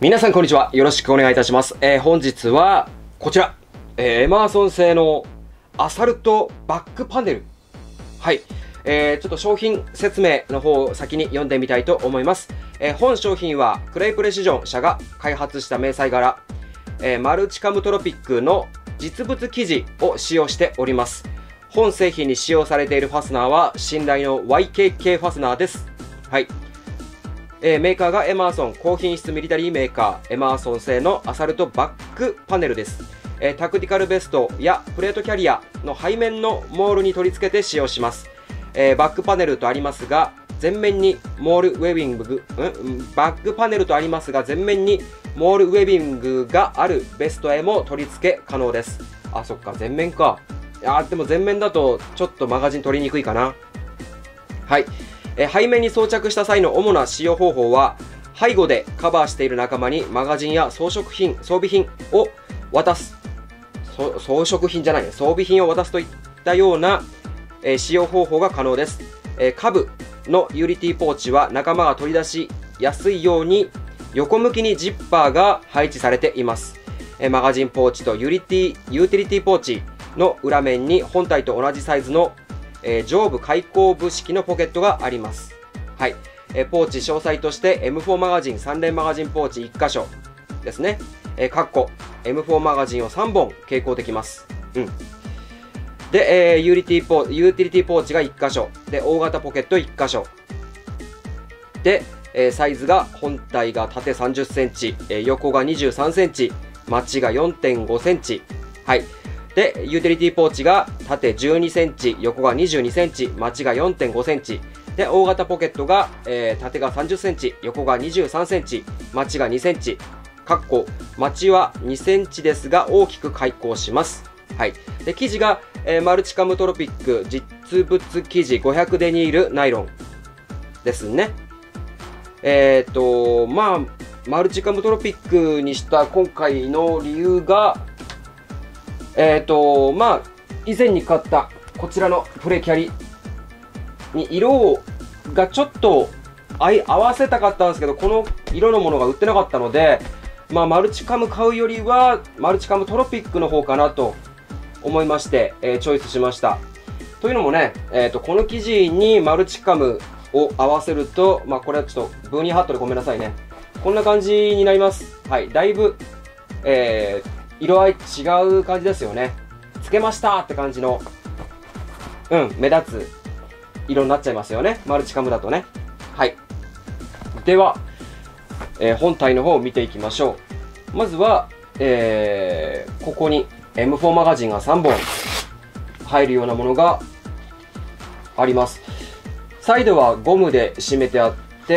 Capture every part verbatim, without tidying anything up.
皆さんこんにちは。よろしくお願いいたします。えー、本日はこちら、えー、エマーソン製のアサルトバックパネル。はい、えー、ちょっと商品説明の方を先に読んでみたいと思います。えー、本商品はクレイプレシジョン社が開発した迷彩柄、えー、マルチカムトロピックの実物生地を使用しております。本製品に使用されているファスナーは信頼の ワイケーケー ファスナーです。はい。えー、メーカーがエマーソン高品質ミリタリーメーカーエマーソン製のアサルトバックパネルです。えー、タクティカルベストやプレートキャリアの背面のモールに取り付けて使用します。えー、バックパネルとありますが前面にモールウェビング、うん、バックパネルとありますが前面にモールウェビングがあるベストへも取り付け可能です。あ、そっか、前面か。あ、でも前面だとちょっとマガジン取りにくいかな。はい。え背面に装着した際の主な使用方法は、背後でカバーしている仲間にマガジンや装飾品、装備品を渡す。装飾品じゃない、装備品を渡すといったような、え使用方法が可能です。え下部のユーティリティポーチは仲間が取り出しやすいように横向きにジッパーが配置されています。えマガジンポーチとユーティリティポーチの裏面に本体と同じサイズのえー、上部開口部式のポケットがあります。はい。えー、ポーチ詳細として エムフォー マガジンさん連マガジンポーチいっ箇所ですね。えー、かっこ エムフォー マガジンをさんぼん携行できます。うん。で、えー、ユーティリティポ、ユーティリティポーチがいっ箇所。で、大型ポケットいっ箇所。で、えー、サイズが本体が縦さんじゅっセンチ、えー、横がにじゅうさんセンチ、マチが よんてんごセンチ。はい。で、ユーティリティポーチが縦じゅうにセンチ、横がにじゅうにセンチ、マチが よんてんごセンチ。で、大型ポケットが、えー、縦がさんじゅっセンチ、横がにじゅうさんセンチ、マチがにセンチ。かっこ、マチはにセンチですが大きく開口します。はい。で、生地が、えー、マルチカムトロピック実物生地ごひゃくデニールナイロンですね。えっと、まあ、マルチカムトロピックにした今回の理由が、えっと、まあ、以前に買ったこちらのプレキャリに色がちょっと合わせたかったんですけど、この色のものが売ってなかったので、まあ、マルチカム買うよりは、マルチカムトロピックの方かなと思いまして、えー、チョイスしました。というのもね、えっと、この生地にマルチカムを合わせると、まあ、これはちょっとブーニーハットでごめんなさいね。こんな感じになります。はい、だいぶ、えー、色合い違う感じですよね。つけましたって感じの、うん、目立つ色になっちゃいますよね。マルチカムだとね。はい。では、えー、本体の方を見ていきましょう。まずは、えー、ここに エムフォー マガジンがさんぼん入るようなものがあります。サイドはゴムで締めてあって、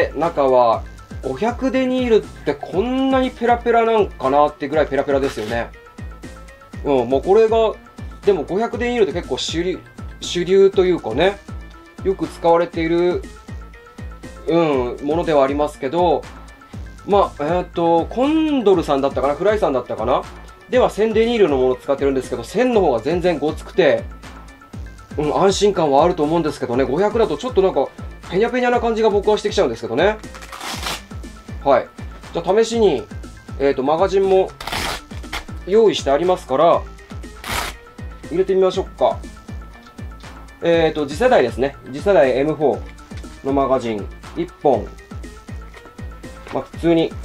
中はごひゃくデニールってこんなにペラペラなんかなってぐらいペラペラですよね。うん、もうこれが、でもごひゃくデニールって結構主流、主流というかね、よく使われている、うん、ものではありますけど、まあ、えーっと、コンドルさんだったかな、フライさんだったかなではせんデニールのものを使ってるんですけど、せんの方が全然ごつくて、うん、安心感はあると思うんですけどね、ごひゃくだとちょっとなんか、ペニャペニャな感じが僕はしてきちゃうんですけどね。はい。じゃあ試しに、えっと、マガジンも用意してありますから、入れてみましょうか。えっと、次世代ですね。次世代 エムフォー のマガジンいっぽん。まあ、普通に、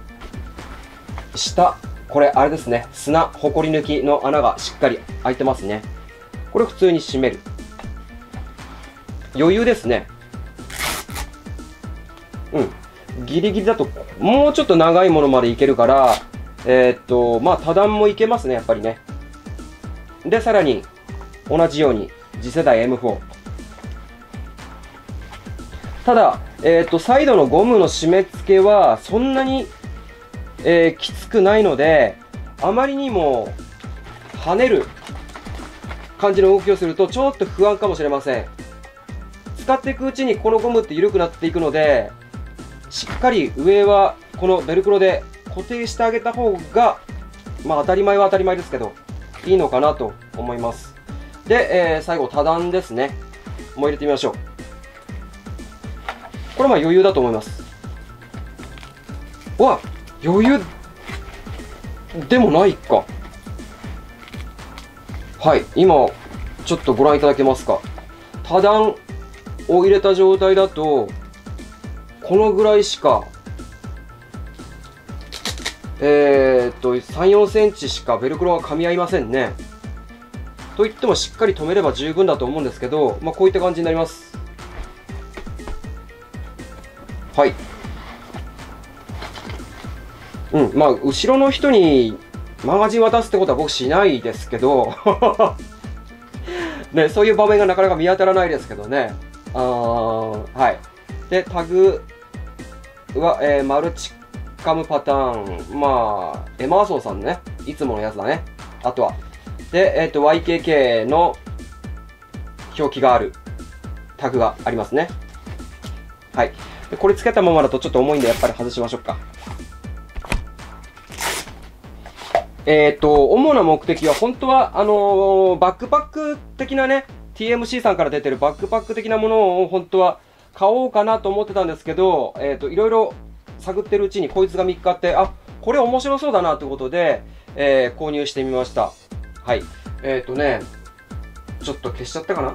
下、これあれですね。砂、ほこり抜きの穴がしっかり開いてますね。これ普通に閉める。余裕ですね。うん。ギリギリだと、もうちょっと長いものまでいけるから、えー、っと、まあ、多段もいけますね、やっぱりね。で、さらに、同じように、次世代 エムフォー。ただ、えー、っと、サイドのゴムの締め付けは、そんなに、えー、きつくないので、あまりにも、跳ねる感じの動きをすると、ちょっと不安かもしれません。使っていくうちに、このゴムって緩くなっていくので、しっかり上はこのベルクロで固定してあげた方が、まあ当たり前は当たり前ですけど、いいのかなと思います。で、えー、最後多段ですね。もう入れてみましょう。これはまあ余裕だと思います。わっ余裕でもないか。はい、今ちょっとご覧いただけますか。多段を入れた状態だとこのぐらいしかえー、っとさん、よんセンチしかベルクロが噛み合いませんね。といってもしっかり留めれば十分だと思うんですけど、まあ、こういった感じになります。はい。うん、まあ後ろの人にマガジン渡すってことは僕しないですけどね、そういう場面がなかなか見当たらないですけどね。あー、はい。で、タグは、えー、マルチカムパターン。まあ、エマーソンさんのね、いつものやつだね。あとは。で、えっと、ワイケーケー の表記があるタグがありますね。はい。でこれつけたままだとちょっと重いんで、やっぱり外しましょうか。えっと、主な目的は、本当は、あのー、バックパック的なね、ティーエムシー さんから出てるバックパック的なものを、本当は買おうかなと思ってたんですけど、えっと、いろいろ探ってるうちにこいつが見っかって、あ、これ面白そうだなということで、えー、購入してみました。はい。えっとね、ちょっと消しちゃったかな。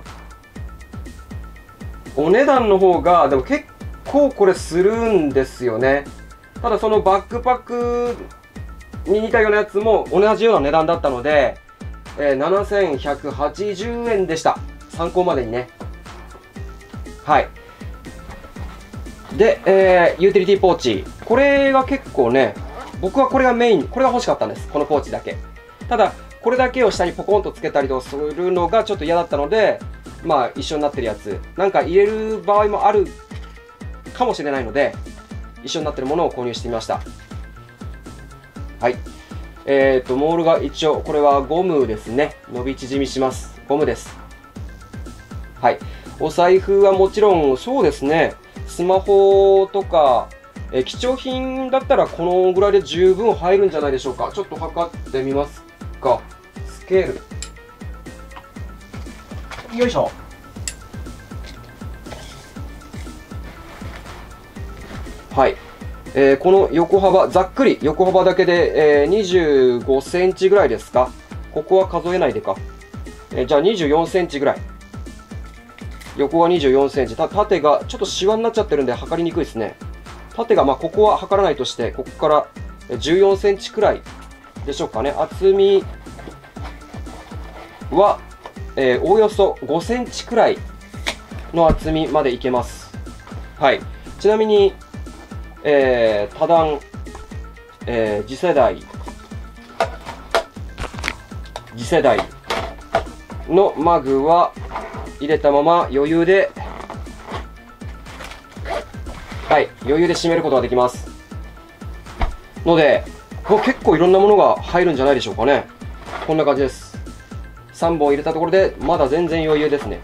お値段の方が、でも結構これするんですよね。ただそのバックパックに似たようなやつも同じような値段だったので、えー、ななせんひゃくはちじゅうえんでした。参考までにね。はい。で、えー、ユーティリティポーチ。これが結構ね、僕はこれがメイン、これが欲しかったんです。このポーチだけ。ただ、これだけを下にポコンとつけたりとするのがちょっと嫌だったので、まあ一緒になってるやつ。なんか入れる場合もあるかもしれないので、一緒になってるものを購入してみました。はい。えっと、モールが一応、これはゴムですね。伸び縮みします。ゴムです。はい。お財布はもちろん、そうですね。スマホとか、え貴重品だったらこのぐらいで十分入るんじゃないでしょうか。ちょっと測ってみますか。スケール。よいしょ。はい。えー、この横幅、ざっくり横幅だけで、えー、にじゅうごセンチぐらいですか。ここは数えないでか。えー、じゃあにじゅうよんセンチぐらい。横がにじゅうよんセンチ。た縦がちょっとシワになっちゃってるんで測りにくいですね。縦が、まあここは測らないとして、ここからじゅうよんセンチくらいでしょうかね。厚みは、えー、おおよそごセンチくらいの厚みまでいけます。はい。ちなみに、えー、多段、えー、次世代、次世代のマグは入れたまま余裕で、はい、余裕で締めることができます。ので、もう結構いろんなものが入るんじゃないでしょうかね。こんな感じです。さんぼん入れたところで、まだ全然余裕ですね。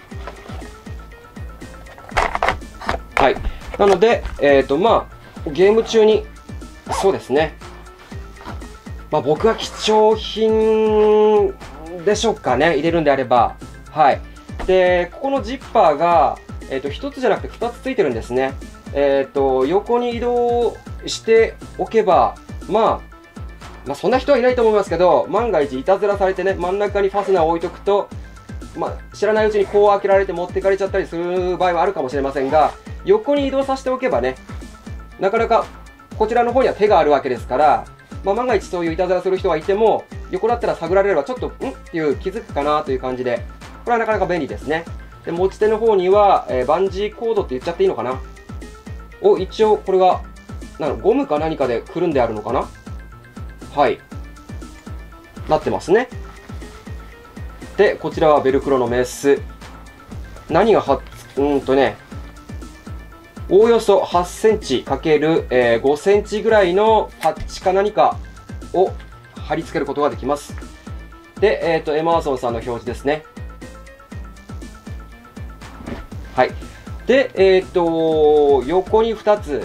はい。なので、えっと、まあ、ゲーム中に、そうですね。まあ、僕は貴重品でしょうかね。入れるんであれば。はい。で、ここのジッパーが、えっと、ひとつじゃなくてふたつついてるんですね。えっと、横に移動しておけば、まあ、まあ、そんな人はいないと思いますけど、万が一いたずらされてね、真ん中にファスナーを置いとくと、まあ、知らないうちにこう開けられて持ってかれちゃったりする場合はあるかもしれませんが、横に移動させておけばね、なかなかこちらの方には手があるわけですから、まあ、万が一そういういたずらする人がいても、横だったら探られればちょっと、んっていう気づくかなという感じで、これはなかなか便利ですね。で、持ち手の方には、えー、バンジーコードって言っちゃっていいのかなを、一応これが、なのゴムか何かでくるんであるのかなはい。なってますね。で、こちらはベルクロのメス。何がは、うんとね、おおよそはちセンチかけるごセンチぐらいのパッチか何かを貼り付けることができます。で、えっと、エマーソンさんの表示ですね。はい。で、えっと、横にふたつ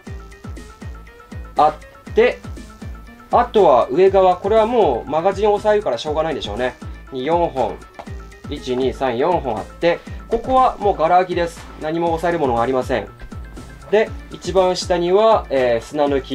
あって、あとは上側、これはもうマガジンを押さえるからしょうがないんでしょうね。よんほん。いち、に、さん、よんほんあって、ここはもうガラ空きです。何も押さえるものがありません。で、一番下には、えー、砂抜き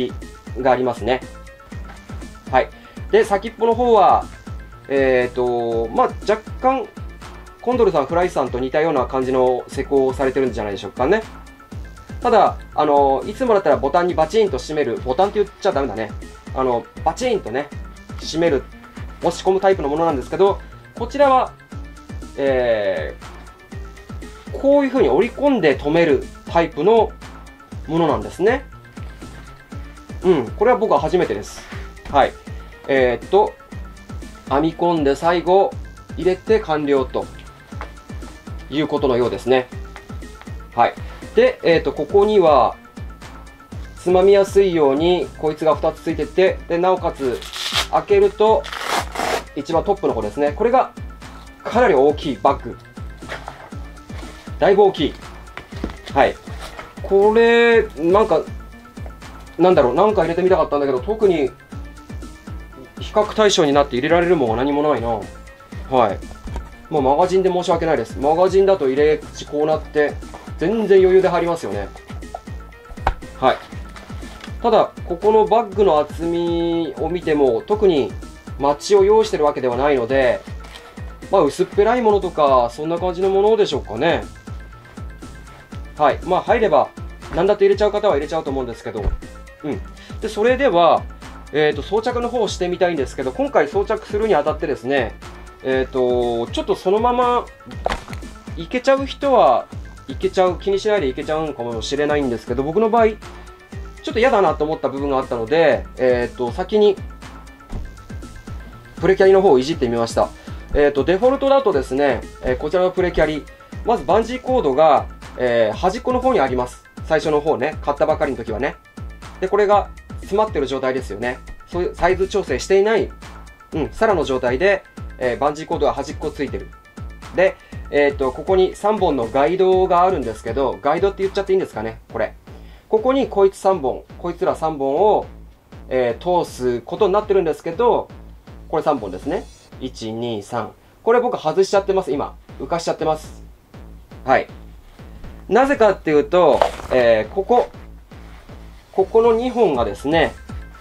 がありますね。はい。で、先っぽの方は、えっと、まあ、若干、コンドルさん、フライさんと似たような感じの施工をされてるんじゃないでしょうかね。ただ、あの、いつもだったらボタンにバチンと閉める、ボタンって言っちゃダメだね。あの、バチンとね、閉める、押し込むタイプのものなんですけど、こちらは、えー、こういう風に折り込んで止めるタイプのものなんですね。うん、これは僕は初めてです。はい。えー、っと、編み込んで最後、入れて完了ということのようですね。はい。で、えー、っと、ここには、つまみやすいように、こいつがふたつついてて、で、なおかつ、開けると、一番トップの方ですね。これが、かなり大きいバッグ。だいぶ大きい。はい。これ、なんか、なんだろう、なんか入れてみたかったんだけど、特に、比較対象になって入れられるものは何もないな。はい。もうマガジンで申し訳ないです。マガジンだと入れ口こうなって、全然余裕で入りますよね。はい。ただ、ここのバッグの厚みを見ても、特にマッチを用意してるわけではないので、まあ、薄っぺらいものとか、そんな感じのものでしょうかね。はい。まあ、入れば、何だって入れちゃう方は入れちゃうと思うんですけど、うん。で、それでは、えっと、装着の方をしてみたいんですけど、今回装着するにあたってですね、えっと、ちょっとそのまま、いけちゃう人はいけちゃう、気にしないでいけちゃうのかもしれないんですけど、僕の場合、ちょっと嫌だなと思った部分があったので、えっと、先に、プレキャリの方をいじってみました。えっと、デフォルトだとですね、えー、こちらのプレキャリ、まずバンジーコードが、えー、端っこの方にあります。最初の方ね、買ったばかりの時はね。で、これが詰まってる状態ですよね。そういうサイズ調整していない、うん、さらの状態で、えー、バンジーコードが端っこついてる。で、えっと、ここにさんぼんのガイドがあるんですけど、ガイドって言っちゃっていいんですかね、これ。ここにこいつさんぼん、こいつらさんぼんを、えー、通すことになってるんですけど、これさんぼんですね。いち、に、さん。これ僕外しちゃってます、今。浮かしちゃってます。はい。なぜかっていうと、えー、ここ、ここのにほんがですね、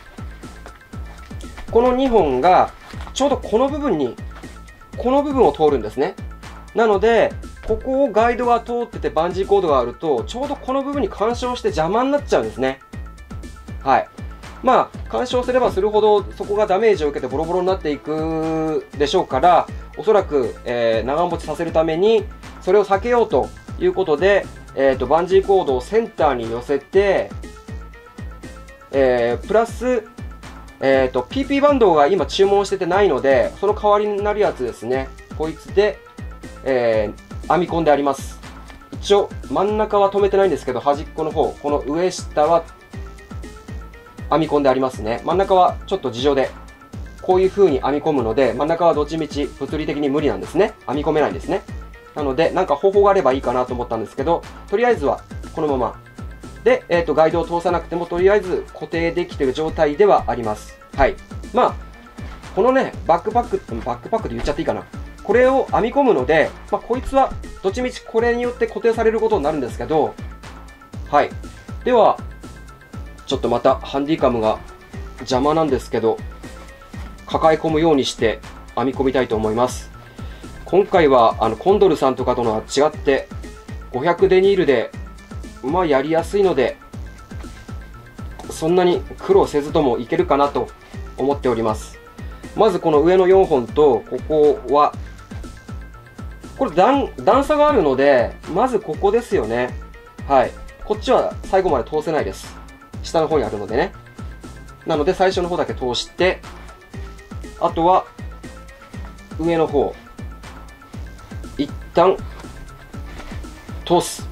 このにほんが、ちょうどこの部分に、この部分を通るんですね。なので、ここをガイドが通っててバンジーコードがあると、ちょうどこの部分に干渉して邪魔になっちゃうんですね。はい。まあ、干渉すればするほど、そこがダメージを受けてボロボロになっていくでしょうから、おそらく、えー、長持ちさせるために、それを避けようということで、えっと、バンジーコードをセンターに寄せて、えー、プラス、えっと、ピーピー バンドが今注文しててないので、その代わりになるやつですね。こいつで、えー、編み込んであります。一応、真ん中は止めてないんですけど、端っこの方、この上下は編み込んでありますね。真ん中はちょっと事情で、こういう風に編み込むので、真ん中はどっちみち物理的に無理なんですね。編み込めないんですね。なので、なんか方法があればいいかなと思ったんですけど、とりあえずはこのまま。で、えっと、ガイドを通さなくても、とりあえず固定できている状態ではあります。はい。まあ、このね、バックパック、バックパックで言っちゃっていいかな。これを編み込むので、まあ、こいつは、どっちみちこれによって固定されることになるんですけど、はい。では、ちょっとまたハンディカムが邪魔なんですけど、抱え込むようにして編み込みたいと思います。今回は、あの、コンドルさんとかとのは違って、ごひゃくデニールで、まあ、やりやすいので、そんなに苦労せずともいけるかなと思っております。まずこの上のよんほんと、ここは、これ段、段差があるので、まずここですよね。はい。こっちは最後まで通せないです。下の方にあるのでね。なので最初の方だけ通して、あとは、上の方、一旦、通す。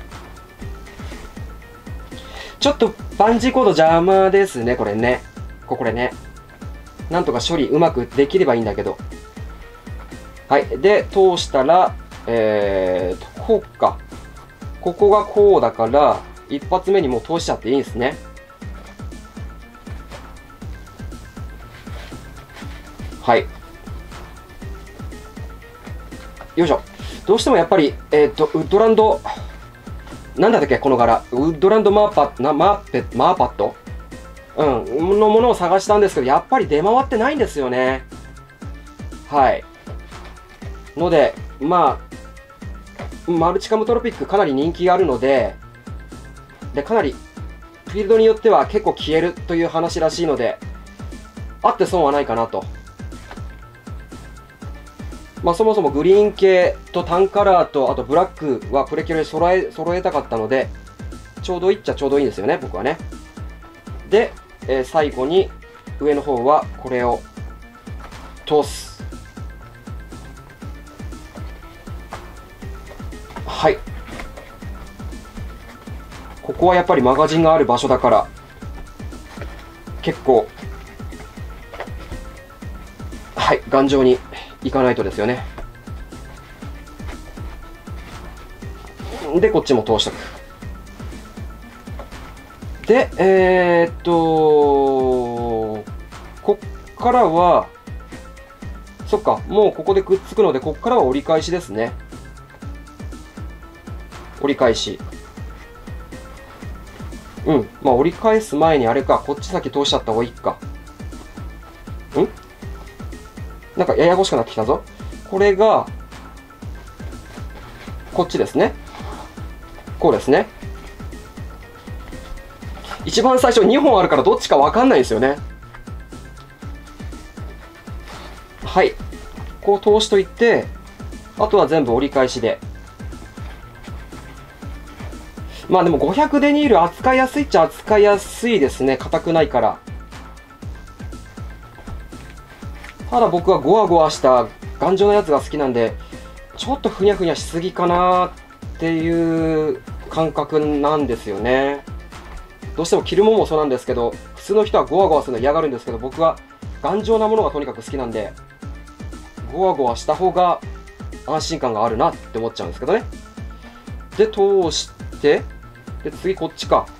ちょっとバンジーコード邪魔ですね、これね。これね。なんとか処理うまくできればいいんだけど。はい。で、通したら、えーと、こうか。ここがこうだから、一発目にもう通しちゃっていいんですね。はい。よいしょ。どうしてもやっぱり、えっと、ウッドランド、なんだったっけ、この柄。ウッドランドマーパッ、な、マーペ、マーパットうん、のものを探したんですけど、やっぱり出回ってないんですよね。はい。ので、まあ、マルチカムトロピックかなり人気があるので、で、かなり、フィールドによっては結構消えるという話らしいので、あって損はないかなと。まあ、そもそもグリーン系とタンカラーと、あとブラックはプレキュラで揃え、揃えたかったので、ちょうどいいっちゃちょうどいいんですよね、僕はね。で、えー、最後に上の方はこれを通す。はい。ここはやっぱりマガジンがある場所だから、結構、はい、頑丈にいかないとですよね。で、こっちも通しておく。で、えー、っと、こっからは、そっか、もうここでくっつくので、こっからは折り返しですね。折り返し。うん。まあ、折り返す前にあれか、こっち先通しちゃった方がいいか。んなんかややこしくなってきたぞ。これが、こっちですね。こうですね。一番最初にほんあるからどっちかわかんないんですよね。はい。こう通しといて、あとは全部折り返しで。まあでもごひゃくデニール扱いやすいっちゃ扱いやすいですね。硬くないから。ただ僕はゴワゴワした頑丈なやつが好きなんで、ちょっとふにゃふにゃしすぎかなっていう感覚なんですよね。どうしても着るものもそうなんですけど、普通の人はゴワゴワするの嫌がるんですけど、僕は頑丈なものがとにかく好きなんで、ゴワゴワした方が安心感があるなって思っちゃうんですけどね。で、通して、で、次こっちか。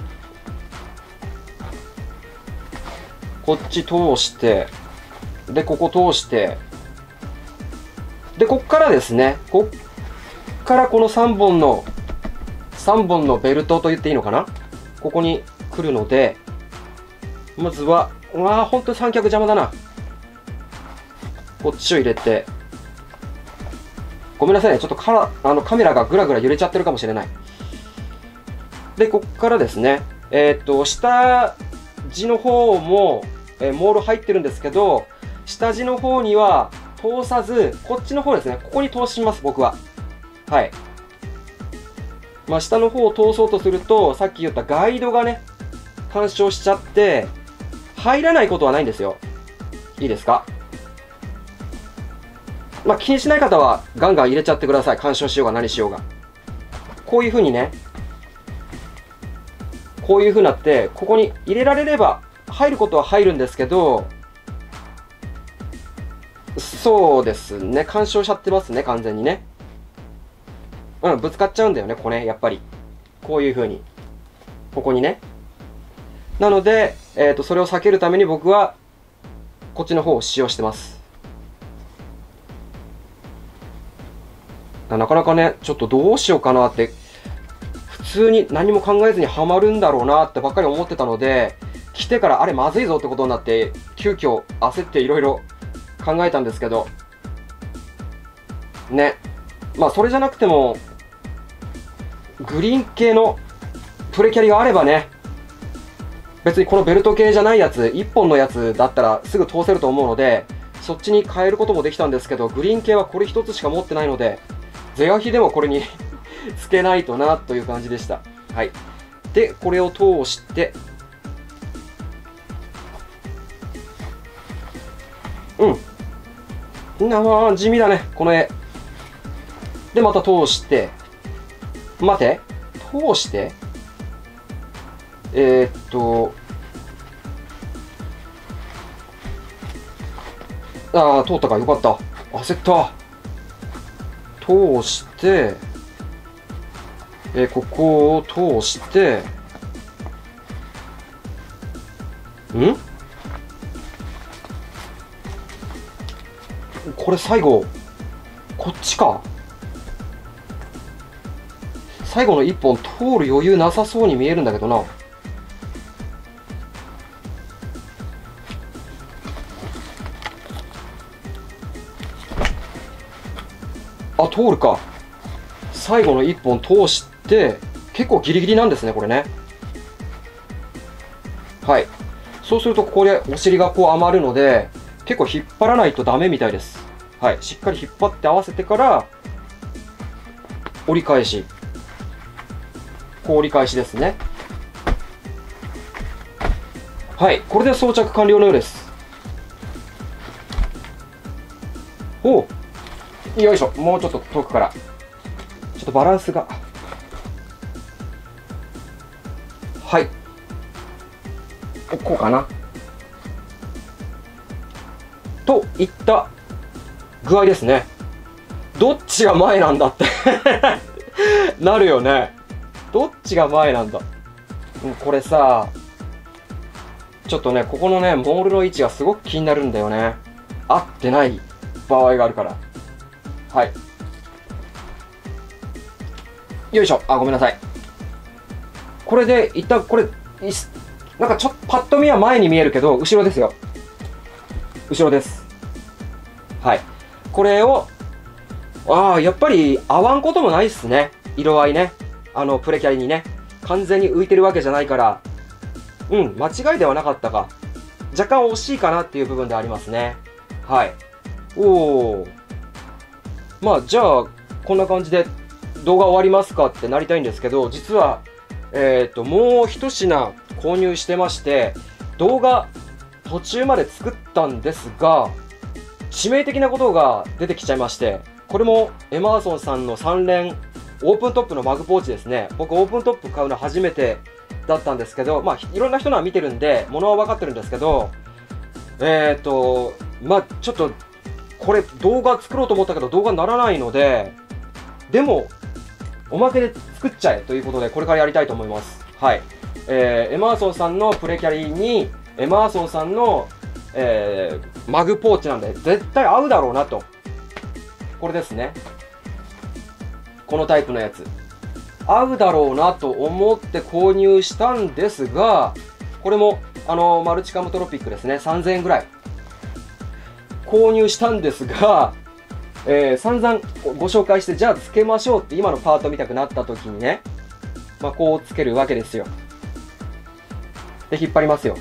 こっち通して、で、ここ通して、で、こっからですね、こっからこのさんぼんの、さんぼんのベルトと言っていいのかな、ここに来るので、まずは、うわー、ほんと三脚邪魔だな。こっちを入れて、ごめんなさいね、ちょっとカラあのカメラがぐらぐら揺れちゃってるかもしれない。で、こっからですね、えー、っと、下地の方も、えー、モール入ってるんですけど、下地の方には通さず、こっちの方ですね、ここに通します、僕は。はい。まあ、下の方を通そうとすると、さっき言ったガイドがね、干渉しちゃって、入らないことはないんですよ。いいですか？まあ、気にしない方はガンガン入れちゃってください。干渉しようが何しようが。こういう風にね、こういう風になって、ここに入れられれば、入ることは入るんですけど、そうですね、干渉しちゃってますね、完全にね。うん、ぶつかっちゃうんだよね、ここね、やっぱり。こういう風に。ここにね。なので、えっと、それを避けるために僕は、こっちの方を使用してます。なかなかね、ちょっとどうしようかなって、普通に何も考えずにはまるんだろうなってばっかり思ってたので、来てからあれまずいぞってことになって、急遽焦っていろいろ考えたんですけど、ね。まあ、それじゃなくても、グリーン系のプレキャリがあればね、別にこのベルト系じゃないやつ、いっぽんのやつだったらすぐ通せると思うので、そっちに変えることもできたんですけど、グリーン系はこれ一つしか持ってないので、ゼアヒでもこれにつけないとなという感じでした。はい。で、これを通して、うん。なあ、地味だね、この絵。で、また通して、待て、通して、えー、っと、ああ、通ったか、よかった。焦った。通して、えー、ここを通して、んこれ最後、こっちか。最後の一本通る余裕なさそうに見えるんだけどな。 あ、通るか。最後のいっぽん通して、結構ギリギリなんですね、これね。はい。そうすると、ここでお尻がこう余るので、結構引っ張らないとダメみたいです。はい。しっかり引っ張って合わせてから、折り返し。こう折り返しですね。はい。これで装着完了のようです。おう。よいしょ。もうちょっと遠くから。ちょっとバランスが。はい。こうかな。といった具合ですね。どっちが前なんだってなるよね。どっちが前なんだ。これさ、ちょっとね、ここのね、モールの位置がすごく気になるんだよね。合ってない場合があるから。はい。よいしょ。あ、ごめんなさい。これで、一旦これ、なんかちょっとパッと見は前に見えるけど、後ろですよ。後ろです。はい。これを、ああ、やっぱり合わんこともないっすね。色合いね。あの、プレキャリにね。完全に浮いてるわけじゃないから、うん、間違いではなかったか。若干惜しいかなっていう部分でありますね。はい。おお。まあ、じゃあ、こんな感じで動画終わりますかってなりたいんですけど、実は、えっと、もう一品購入してまして、動画途中まで作ったんですが、致命的なことが出てきちゃいまして、これもエマーソンさんのさん連オープントップのマグポーチですね。僕オープントップ買うの初めてだったんですけど、まあいろんな人のは見てるんで、物は分かってるんですけど、えっと、まあちょっと、これ動画作ろうと思ったけど動画にならないので、でも、おまけで作っちゃえということで、これからやりたいと思います。はい。えー、エマーソンさんのプレキャリーに、エマーソンさんの、えー、マグポーチなんで、絶対合うだろうなと。これですね。このタイプのやつ。合うだろうなと思って購入したんですが、これも、あの、マルチカムトロピックですね。さんぜんえんぐらい。購入したんですが、えー、散々ご紹介して、じゃあつけましょうって今のパート見たくなった時にね、まあ、こうつけるわけですよ。で、引っ張りますよ。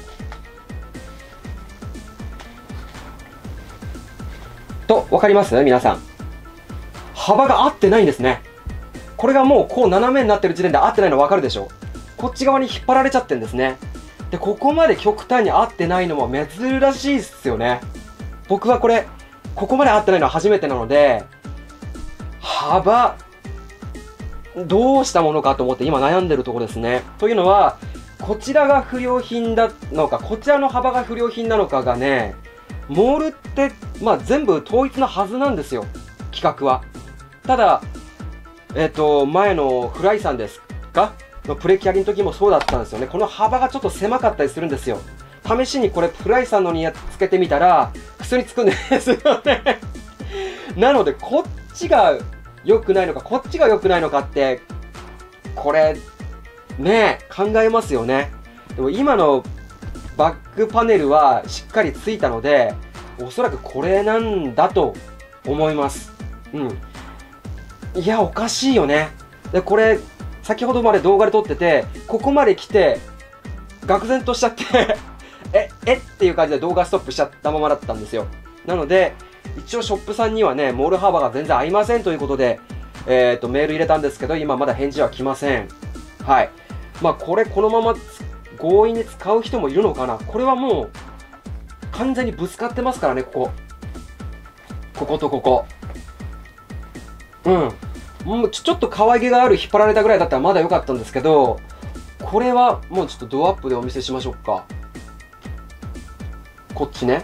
と、わかります皆さん。幅が合ってないんですね。これがもうこう斜めになってる時点で合ってないのわかるでしょ。こっち側に引っ張られちゃってんですね。で、ここまで極端に合ってないのも珍しいっすよね。僕はこれ、ここまで合ってないのは初めてなので、幅、どうしたものかと思って今悩んでるところですね。というのは、こちらが不良品なのか、こちらの幅が不良品なのかがね、モールって、まあ全部統一なはずなんですよ。規格は。ただ、えっと、前のフライさんですかのプレキャリの時もそうだったんですよね。この幅がちょっと狭かったりするんですよ。試しにこれフライさんのにつけてみたら、普通につくんですよね。なので、こっちが良くないのか、こっちが良くないのかって、これ、ね、考えますよね。でも今のバックパネルはしっかりついたので、おそらくこれなんだと思います。うん。いや、おかしいよね。で、これ、先ほどまで動画で撮ってて、ここまで来て、愕然としちゃってえ、えっていう感じで動画ストップしちゃったままだったんですよ。なので、一応ショップさんにはね、モール幅が全然合いませんということで、えっと、メール入れたんですけど、今まだ返事は来ません。はい。まあ、これこのまま強引に使う人もいるのかな。これはもう、完全にぶつかってますからね、ここ。こことここ。うん。もうちょ、ちょっと可愛げがある引っ張られたぐらいだったらまだ良かったんですけど、これはもうちょっとドアップでお見せしましょうか。こっちね。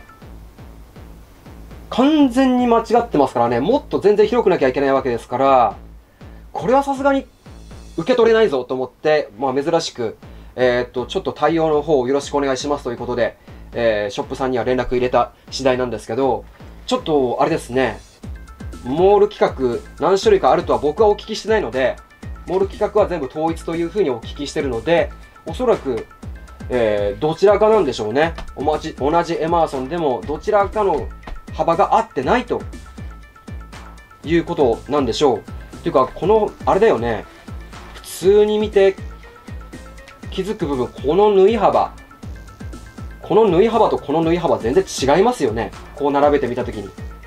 完全に間違ってますからね。もっと全然広くなきゃいけないわけですから、これはさすがに受け取れないぞと思って、まあ珍しく、えー、っと、ちょっと対応の方をよろしくお願いしますということで、えー、ショップさんには連絡入れた次第なんですけど、ちょっと、あれですね、モール規格何種類かあるとは僕はお聞きしてないので、モール規格は全部統一というふうにお聞きしてるので、おそらく、えー、どちらかなんでしょうね。同じ、同じエマーソンでもどちらかの幅が合ってないということなんでしょう。というか、この、あれだよね。普通に見て気づく部分、この縫い幅。この縫い幅とこの縫い幅全然違いますよね。こう並べてみたときに。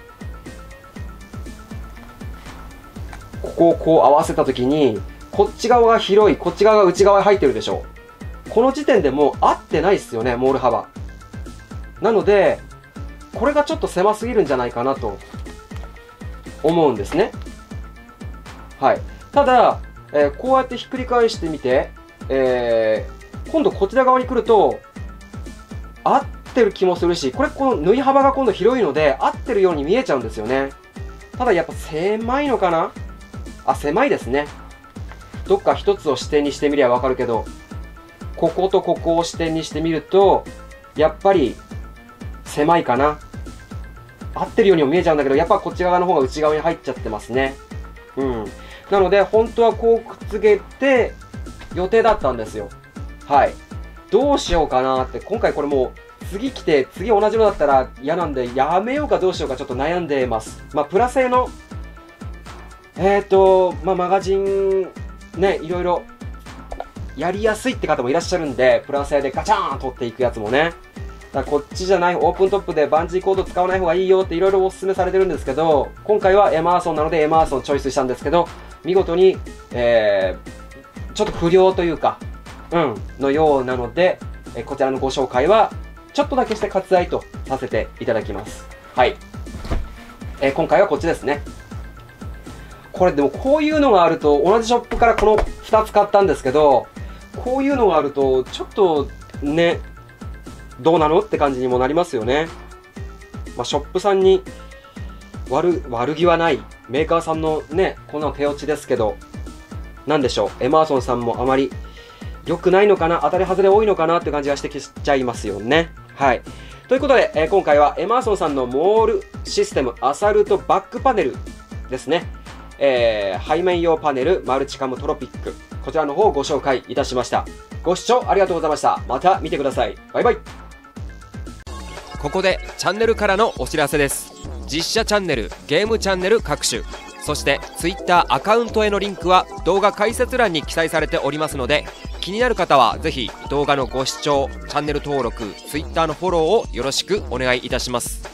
ここをこう合わせたときに、こっち側が広い、こっち側が内側に入ってるでしょう。この時点でもう合ってないですよね、モール幅。なので、これがちょっと狭すぎるんじゃないかなと思うんですね。はい。ただ、えー、こうやってひっくり返してみて、えー、今度こちら側に来ると、合ってる気もするし、これ、この縫い幅が今度広いので、合ってるように見えちゃうんですよね。ただやっぱ狭いのかな？あ、狭いですね。どっか一つを視点にしてみりゃわかるけど、こことここを視点にしてみると、やっぱり狭いかな。合ってるようにも見えちゃうんだけど、やっぱこっち側の方が内側に入っちゃってますね。うん。なので、本当はこうくっつけて予定だったんですよ。はい。どうしようかなって、今回これもう次来て、次同じのだったら嫌なんで、やめようかどうしようかちょっと悩んでます。まあ、プラ製の、えっと、まあ、マガジン、ね、いろいろやりやすいって方もいらっしゃるんで、プラ製でガチャーン取っていくやつもね。だからこっちじゃない、オープントップでバンジーコード使わない方がいいよっていろいろお勧めされてるんですけど、今回はエマーソンなのでエマーソンチョイスしたんですけど、見事に、えー、ちょっと不良というか、うん、のようなので、えこちらのご紹介は、ちょっとだけして割愛とさせていただきます。はい。えー、今回はこっちですね。これでもこういうのがあると、同じショップからこのふたつ買ったんですけど、こういうのがあると、ちょっとね、どうなのって感じにもなりますよね。まあ、ショップさんに悪、悪気はない。メーカーさんのね、こんなの手落ちですけど、なんでしょう。エマーソンさんもあまり良くないのかな、当たり外れ多いのかなって感じがしてきちゃいますよね。はい。ということで、えー、今回はエマーソンさんのモールシステムアサルトバックパネルですね。えー、背面用パネルマルチカムトロピック。こちらの方をご紹介いたしました。ご視聴ありがとうございました。また見てください。バイバイ。 ここでチャンネルからのお知らせです。実写チャンネル、ゲームチャンネル各種、そして Twitter アカウントへのリンクは動画解説欄に記載されておりますので、気になる方はぜひ動画のご視聴、チャンネル登録、Twitter のフォローをよろしくお願いいたします。